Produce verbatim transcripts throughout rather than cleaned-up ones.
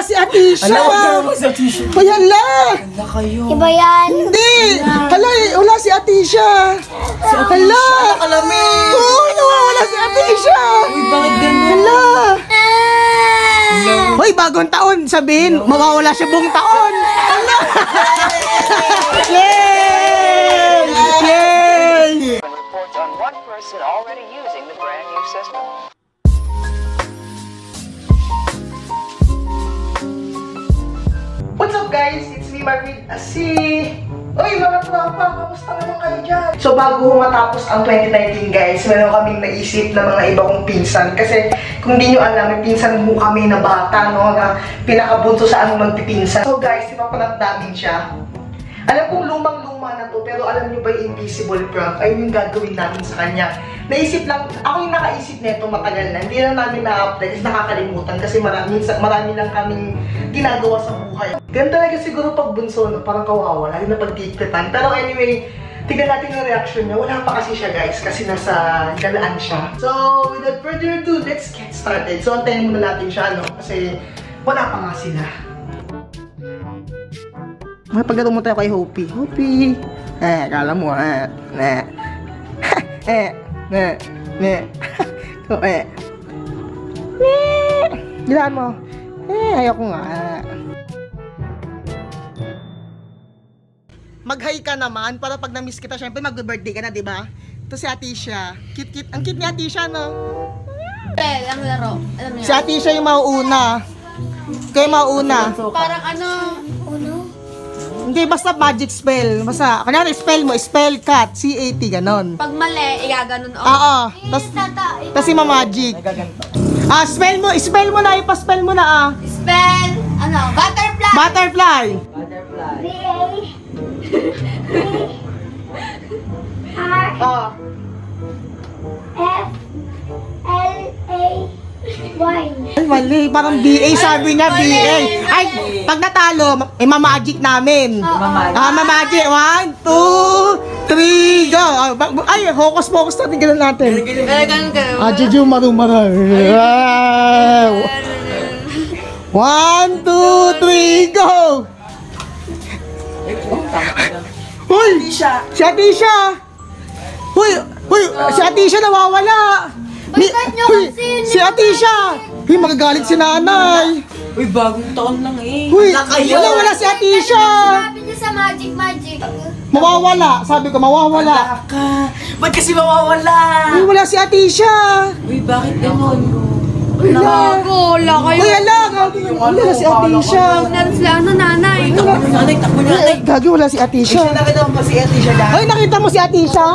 si Atisha! Hala, wala si Atisha. Uy, hala! Hala kayo. Iba yan. Hindi! Hala, wala si Atisha! Hala! Nakalamin! Uy, nawawala si Atisha! Uy, bakit ganun? Hala! Hoy, bagong taon! Sabihin, mawawala siya buong taon! Hala! Yay! Yay! Reports on one person already using the brand new system. What's up guys? It's me, Marvin Asi! Uy, mga tropa! Kamusta naman kayo dyan? So bago matapos ang twenty nineteen guys, meron kaming naisip na mga iba kong pinsan. Kasi kung di nyo alam, may pinsan mo kami na bata, no? Na pinakabunso sa anong magpipinsan. So guys, ipapanat namin siya. Alam kong lumang-luma na to, pero alam nyo ba yung invisible prank? Ayun yung gagawin namin sa kanya. Naisip lang, ako yung nakaisip nito matagal na. Hindi na namin na-apply kasi nakakalimutan kasi marami, marami lang kaming ginagawa sa buhay. Ganun talaga siguro pag bunso, no? Parang kawawa, lalo na pag-tipitan. Pero anyway, tignan natin yung reaction niya. Wala pa kasi siya guys, kasi nasa galaan siya. So, without further ado, let's get started. So, antayin muna natin siya, no? Kasi wala pa nga sila. Mapaglaro mo tayo kay Hopi. Hopi! Eh, kala mo, eh. Eh. Eh. Ne, ne. So, eh. Ne. Gilaan mo. Eh, ayoko nga. Mag-hi ka naman para pag na-miss kita, syempre mag-birthday ka na, di ba? Ito si Atisha. Cute-cute. Ang cute ni Atisha, no? Pel, ang laro. Alam niyo. Si Atisha yung mauuna. Kayo mauuna. Parang ano? Uno? Hindi, basta magic spell. Basta, kanyari spell mo, spell cat, C A T, ganon. Pag mali, igaganon. Oh. Oo. Tapos, tapos yung magic. Ah, spell mo, spell mo na, ipa-spell mo na ah. Spell, ano, butterfly. Butterfly. Butterfly. B A R Oh. F L A Y. Ay, mali. Parang B A, sabi niya, B A. Ay, pag natalo, eh, mamagic namin. Mamagic. Ah, mamagic. One, two, three, go. Ah, ay, hocus pocus natin, ganun natin. Eh, ganun ganun. Ah, Juju, marumara. Wow. One, two, three, go. Hoy! Si Atisha! Hoy! Hoy! Si Atisha nawawala! Ni, nyo hoy, kasi si Atisha! Hoy, magagalit si nanay! Uy, bagong taon lang eh. Hoy! Wala kayo. Wala, wala si Atisha! Sabi niyo sa magic magic. Mawawala! Sabi ko, mawawala! Wala ka. Ba't kasi mawawala? Hoy, wala si Atisha! Uy, bakit ganun? Wala! Wala kayo. Hoy, ala! Wala si Atisha! Nalis lang na nanay. Takbo niyo nanay, takbo niyo nanay. Gagi, wala si Atisha! Nakita mo pa si Atisha dahil. Hoy, nakita mo si Atisha?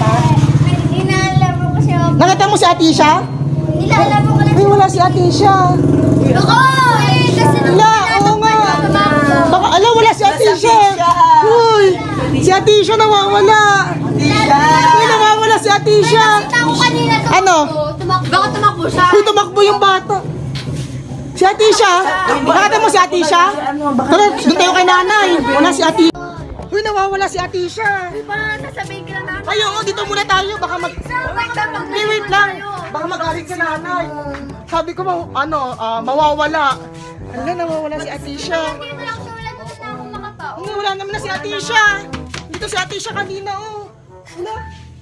Inaalaro ko siya. Nakita mo si Atisha? Nilalaro ko lang. Hoy, wala si Atisha! Ako! Eh, kasi Wala, oo nga! Baka, ala, wala si Atisha! Uy! Si Atisha nawawala! Atisha! Uy, nawawala si Atisha! nakita ko kanina tumakbo. Ano? Tumakbo. Baka tumakbo siya. Uy, tumakbo yung bata! Si Atisha? Nakita mo si Atisha? Tara, doon tayo kay nanay! Wala si Atisha! Uy, nawawala si Atisha! Pa, sasabihin ka na natin. Ay, oo, dito muna tayo! Baka mag... Wait lang, mag- Hey, wait lang! Baka magalit si nanay! Sabi ko, ma- ano, ah, mawawala! Ala, nawawala si Atisha! Dito lang siya, wala na na akong makatao. Hindi, wala naman na si Atisha! Dito si Atisha kanina, oh! Wala!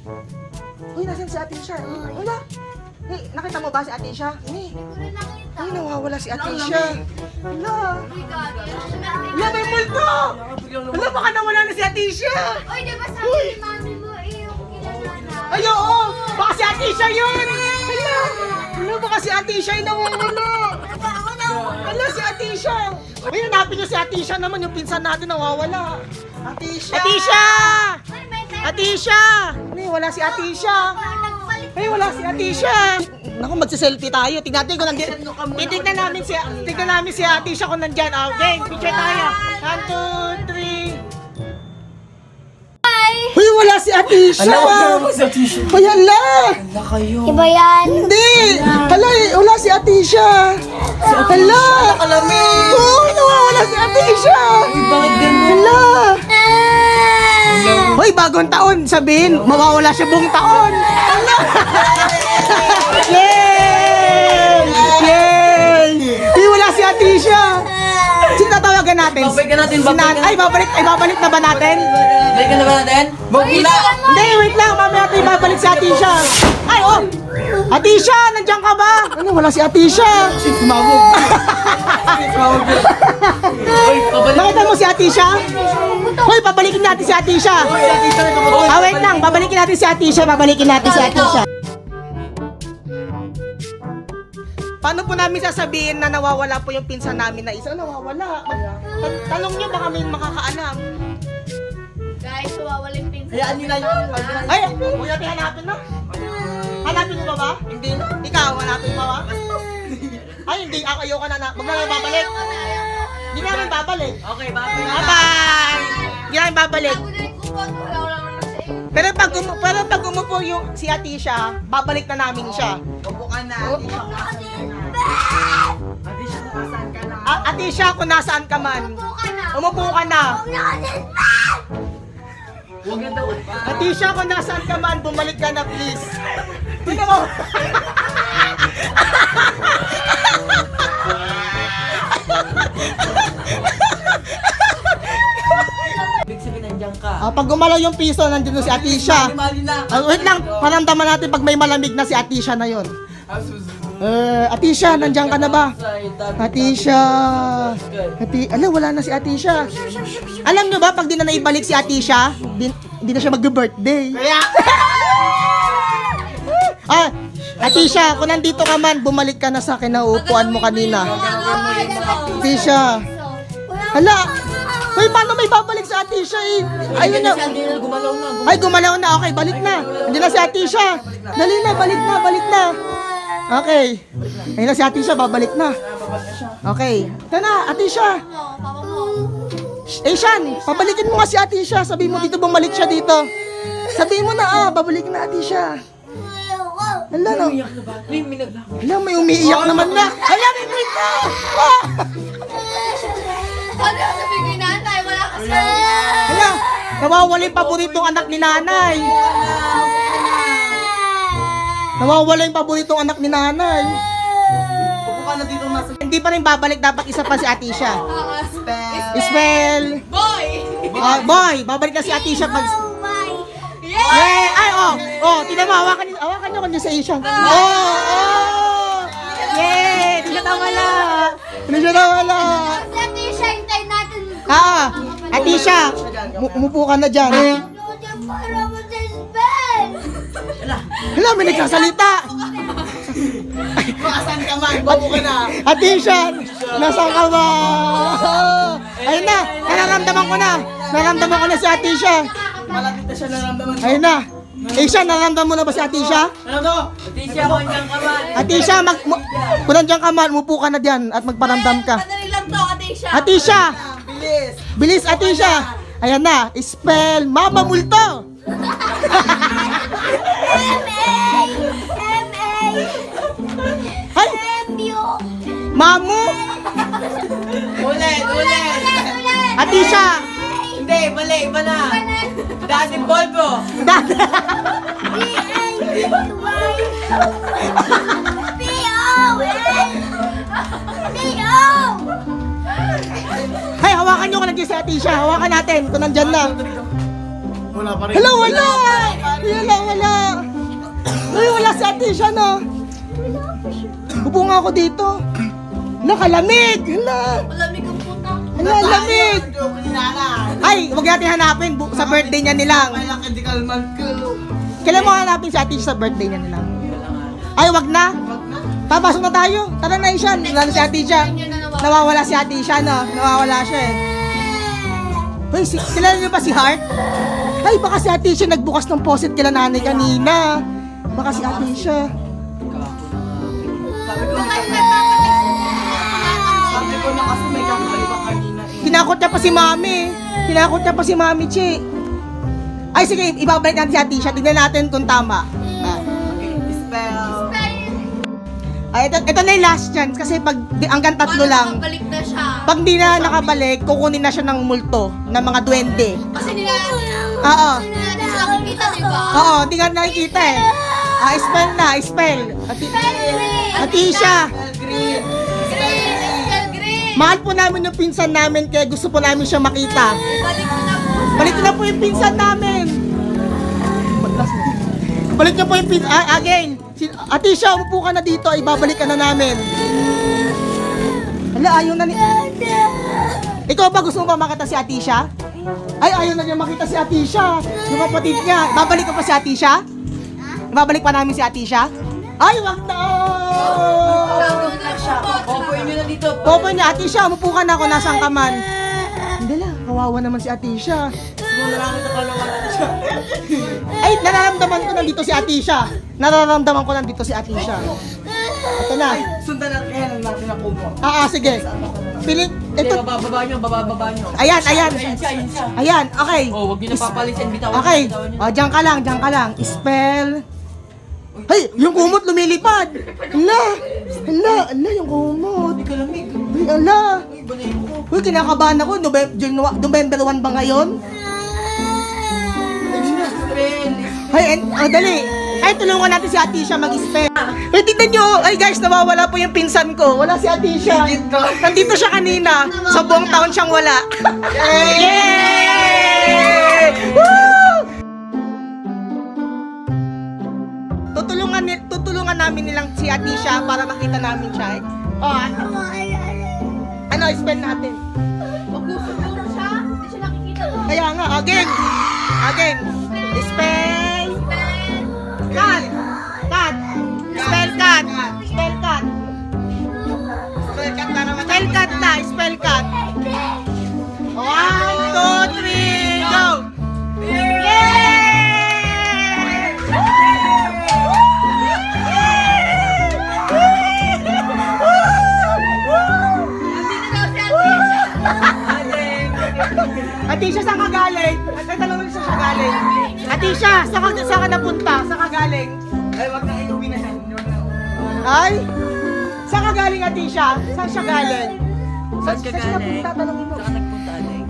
Uy, nasan si Atisha? Wala! Hey, nakita mo ba si Atisha? Hindi! Wala nakita. Ay, nawawala si Atisha! Wala! Uy, gagi. Wala, may multo! Wala, baka nawala na si Atisha! Uy, di ba sabi ni mami mo, eh, yung kilala. Ay, oo! Baka si Atisha yun! Wala! Wala, baka si Atisha yung nawawala! Ako na. Wala, si Atisha! Uy, hanapin niyo si Atisha naman, yung pinsan natin nawawala! Atisha! Atisha! Uy, may time. Atisha! Ay, wala si Atisha! Nagbalik. Ay, wala si Atisha! Naku, magsiselfie tayo. Tingnan natin kung nandiyan. Titignan namin si Tignan namin si Atisha kung nandiyan. Ah, okay, picture tayo. One, two, three. Uy, wala si Atisha! Hala, wala si Atisha. Uy, hala! Hala kayo. Iba yan. Hindi! Hala, eh, wala si Atisha! Hala! Nakalamin! Uy, nawawala si Atisha! Uy, bakit ganun? Hala! Hoy, bagong taon, sabihin, mawawala siya buong taon. Hala! Yay! Yay! Uy, wala si Atisha! natin. Babalikan natin, Si babalikan. Nan- Ay, babalik, ay, babalik na ba natin? Balikan na ba natin? Magpula! Hindi, wait lang. Mamaya natin babalik si Atisha. Ay, oh! Atisha, nandiyan ka ba? Ano, wala si Atisha. Sumabog. Sumabog yun. Uy, pabalik. Nakita mo si Atisha? Hoy, babalikin natin si Atisha. Ah, wait lang. Babalikin natin si Atisha. Babalikin natin si Atisha. Paano po namin sasabihin na nawawala po yung pinsan namin na isa? Nawawala. Mag- Tanong nyo, baka may makakaalam. Guys, wawaling pinsan. Hayaan nila yun. Ay, huwag natin hanapin na. Hanapin mo ba ba? Hindi na. Ikaw, hanapin mo ba? Ay, hindi. Ako, ayoko na na. Huwag na lang babalik. Hindi namin babalik. Okay, babalik. Bye-bye! Hindi namin babalik. Ako na yung kupon. Wala wala naman sa iyo. Pero pag, umu pero pag umupo yung si Atisha, babalik na namin siya. Upo ka na. Atisha, nasaan ka na? A Atisha, kung nasaan ka man, Umupo ka na. umupo ka na. Huwag na kasi. Huwag na daw. Atisha, kung nasaan ka man, bumalik ka na please. Tingnan mo. Ibig sabihin, nandiyan ka. Ah, pag gumalaw yung piso, nandito si Atisha. Mali na. Ah, wait lang, paramdaman natin pag may malamig na si Atisha na yon. Eh, Atisha, nandiyan ka na ba? Atisha. Ati, ala, wala na si Atisha. Alam nyo ba, pag di na naibalik si Atisha, di, di na siya mag-birthday. Kaya... ah, Atisha, kung nandito ka man, bumalik ka na sa akin na uupuan mo kanina. Atisha. Hala, hoy, paano may babalik si Atisha eh? Ayun na. Hindi na gumalaw na. Ay, gumalaw na. Okay, balik na. Andiyan na si Atisha. Dali na, balik na, balik na. Okay. Ayun na si Atisha, babalik na. Okay. Ito na, Atisha. Papa mo. Eh, Shan, pabalikin mo nga si Atisha. Sabihin mo dito, bumalik siya dito. Sabihin mo na, ah, babalik na Atisha. Hala, no. May minagla. Hala, may umiiyak naman na. Hala, may umiiyak na. Ah! Ano yung sabi ko yung nanay? Wala kasi. Hala, nawawala yung paboritong anak ni nanay. Nawawala yung paboritong anak ni nanay. Upo ka na dito nasa... Hindi pa rin babalik, dapat isa pa si Atisha. Spell. Boy! Ah, boy, babalik na si Atisha pag... Yeah! Yeah! Ay, oh! Oh, tinan mo, hawakan niyo, hawakan niyo conversation. Oh! Oh! Yeah! Hindi siya nawala. Hindi siya nawala. Kasi Atisha, hintayin natin. Ah, Atisha, mu- umupo ka na dyan. Para mo sa spell! Hala, may nagkasalita. Maasan ka man, bago ka na. Atisha, nasaan ka ba? Ayun na, nararamdaman ko na. Nararamdaman ko na si Atisha. Malapit na siya naramdaman. Ayun na. Eh siya, nararamdaman mo na ba si Atisha? Ano to? Atisha, kung nandiyan ka man. Atisha, mag, mu- kung nandiyan ka man, umupo ka na dyan at magparamdam ka. Madali lang to, Atisha. Atisha! Bilis. Bilis, Atisha! Ayan na, spell Mama Multo! M A! M A! Ay! M U! Mamu! Ulit, ulit. Atisha! Hindi, mali, iba na. Dating Volvo. Dada! B A! Y! B O! B O! Ay, hawakan nyo kung nandiyan si Atisha. Hawakan natin kung nandyan na. Wala pa rin. Hala, wala! Wala, wala! Ay, wala si Atisha, no? Upo nga ako dito. Nakalamig! Hala! Malamig ang puta. Hala, lamig! Joke ni Nana. Ay, huwag natin hanapin. Bu- sa birthday niya nilang. May lang hindi kalman ko. Kailan mo hanapin si Atisha sa birthday niya nilang? Ay, wag na. Papasok na tayo. Tara na, Ishan. Wala na si Atisha. Nawawala si Atisha, no? Nawawala siya eh. Hoy, si kilala niyo ba si Heart? Ay, baka si Atisha nagbukas ng faucet kila nanay kanina. Baka si Atisha. Sabi ko, sabi ko na kasi may kakaiba kanina eh. Tinakot niya pa si Mami. Tinakot niya pa si Mami, Chi. Ay, sige, ibabalik natin si Atisha. Tignan natin kung tama. Ah. Okay, spell. Ay, ito, ito na yung last chance kasi pag di- hanggang tatlo lang. Balik na siya. Pag di na nakabalik, kukunin na siya ng multo ng mga duwende. Kasi nila... Oo. Hindi natin sila kumita, diba? Oo, di nga nakikita eh. Ah, spell na, spell. Ati Green! Atisha. Green. Green! Spell green! Mahal po namin yung pinsan namin, kaya gusto po namin siya makita. Balik mo na po. Balik na po yung pinsan namin. Balik na po yung pinsan. Ah, again. Si, Atisha, umupo ka na dito. Ibabalik ka na namin. Hala, ayaw na ni... Ikaw ba gusto mo ba makita si Atisha? Ay, ayaw na niya makita si Atisha. Yung kapatid niya. Babalik ka pa si Atisha? Babalik pa namin si Atisha? Ay, wag na! Popoy nyo na dito. Popo niya, Atisha, umupo ka na kung nasaan ka man. Hindi lang, kawawa naman si Atisha. Muna lang ito kalawa. Ay, nararamdaman ko nandito si Atisha. Nararamdaman ko nandito si Atisha. Ito na. Sundan natin kaya lang natin ang kumo. Ah, ah, sige. Piling, Ito. ito. Bababa nyo, bababa nyo. Ayan, ayan. Ayun siya, ayun siya. Ayan, okay. Oh, huwag nyo na papalisin. Bitawan nyo, Okay. bitawan nyo. O, dyan ka lang, dyan ka lang. Spell. Ay, yung kumot lumilipad. Hala, hala, hala, yung kumot. Hindi ka lamig. Ay, hala. Ay, banayin ko. Uy, kinakabahan ako. November, November one ba ngayon? Spell. Ay, en, ah, dali. Ay, tulungan natin si Atisha mag-spell. Ay, tignan nyo. Ay, guys, nawawala po yung pinsan ko. Wala si Atisha. Nandito siya kanina. Sa buong taon siyang wala. Yay! Woo! Tutulungan, ni- tutulungan namin nilang si Atisha para makita namin siya. Oh, ano? Ano, spell natin? Magkusulong siya. Hindi siya nakikita. Kaya nga, again. Again. Spell. Cut! Cut! Spell cut! Spell cut! Spell cut na naman. Spell cut na! Spell cut! One, two, three, go! Yay! Atisha, saan ka galing? Nagtatanong siya siya galing. Atisha, saan ka, saan ka napunta? Saan ka galing? Ay, wag na inuwi na yan. Wag na. Ay? Saan ka galing, Atisha? Saan siya galing? Saan ka siya galing? napunta? Tanongin mo. Saan ka nagpunta, Aleng?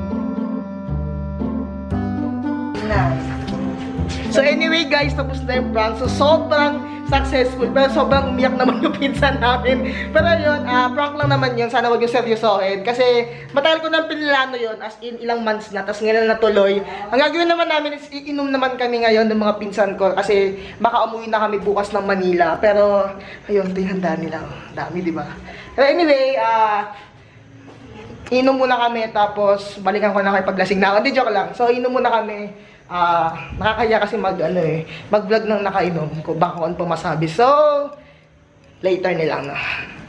So anyway guys, tapos na yung prank. So sobrang successful. Pero sobrang umiyak naman yung pinsan namin. Pero yun, uh, prank lang naman yun. Sana wag yung seryosohin. Kasi matagal ko nang pinilano yun. As in ilang months na. Tapos ngayon na natuloy. Ang gagawin naman namin is iinom naman kami ngayon ng mga pinsan ko. Kasi baka umuwi na kami bukas ng Manila. Pero ayun, ito yung handa nila. Dami, di ba? Pero anyway, ah... Uh, inom muna kami, tapos balikan ko na kayo paglasing na ako. Hindi, joke lang. So, inom muna kami. Ah, uh, nakakaya kasi mag, ano eh, mag-vlog ng nakainom ko. Baka kung ano pa masabi. So, later nilang na.